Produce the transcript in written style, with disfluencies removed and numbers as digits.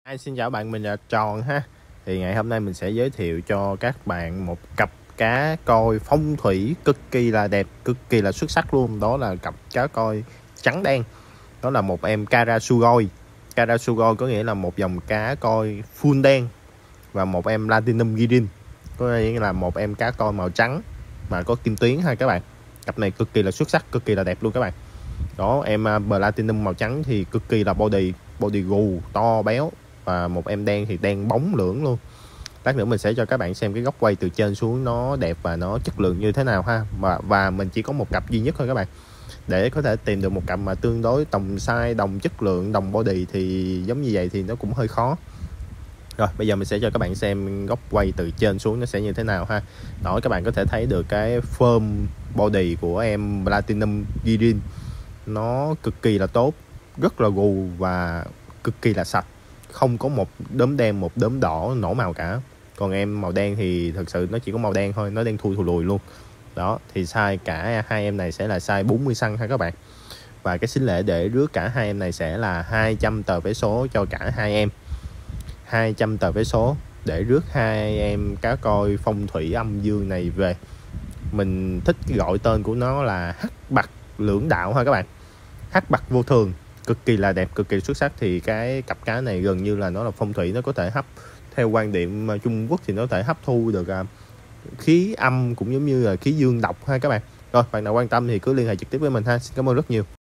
Xin chào bạn, mình là Tròn ha. Thì ngày hôm nay mình sẽ giới thiệu cho các bạn một cặp cá koi phong thủy cực kỳ là đẹp, cực kỳ là xuất sắc luôn. Đó là cặp cá koi trắng đen. Đó là một em Karasugoi. Karasugoi có nghĩa là một dòng cá koi full đen. Và một em Platinum Girin, có nghĩa là một em cá koi màu trắng mà có kim tuyến ha các bạn. Cặp này cực kỳ là xuất sắc, cực kỳ là đẹp luôn các bạn. Đó, em Platinum màu trắng thì cực kỳ là body gù to béo, và một em đen thì đen bóng lưỡng luôn. Lát nữa mình sẽ cho các bạn xem cái góc quay từ trên xuống nó đẹp và nó chất lượng như thế nào ha. Và mình chỉ có một cặp duy nhất thôi các bạn. Để có thể tìm được một cặp mà tương đối đồng size, đồng chất lượng, đồng body thì giống như vậy thì nó cũng hơi khó. Rồi bây giờ mình sẽ cho các bạn xem góc quay từ trên xuống nó sẽ như thế nào ha. Đó, các bạn có thể thấy được cái form body của em Platinum Girin nó cực kỳ là tốt, rất là gù và cực kỳ là sạch, không có một đốm đen một đốm đỏ nổ màu cả. Còn em màu đen thì thực sự nó chỉ có màu đen thôi, nó đen thui thù lùi luôn. Đó thì size cả hai em này sẽ là size 40cm ha các bạn. Và cái xính lễ để rước cả hai em này sẽ là 200 tờ vé số cho cả hai em. 200 tờ vé số để rước hai em cá koi phong thủy âm dương này về. Mình thích gọi tên của nó là hắc bạc lưỡng đạo ha các bạn. Hắc bạc vô thường, cực kỳ là đẹp, cực kỳ xuất sắc. Thì cái cặp cá này gần như là nó là phong thủy, nó có thể hấp, theo quan điểm Trung Quốc thì nó có thể hấp thu được khí âm cũng giống như là khí dương độc ha các bạn. Rồi bạn nào quan tâm thì cứ liên hệ trực tiếp với mình ha. Xin cảm ơn rất nhiều.